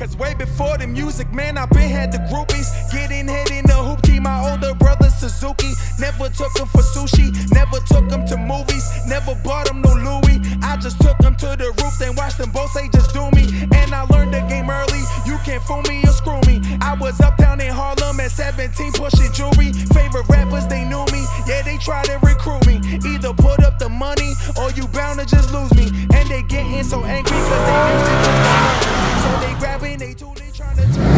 Cause way before the music, man, I been had the groupies. Getting head in the hoopty, my older brother Suzuki. Never took him for sushi, never took him to movies, never bought him no Louis. I just took him to the roof, then watched them both say just do me. And I learned the game early, you can't fool me or screw me. I was uptown in Harlem at 17 pushing jewelry. Favorite rappers, they knew me, yeah, they tried to recruit me. Either put up the money or you bound to just lose me. And they getting so angry cause they music was so they grabbing they tool, they trying to turn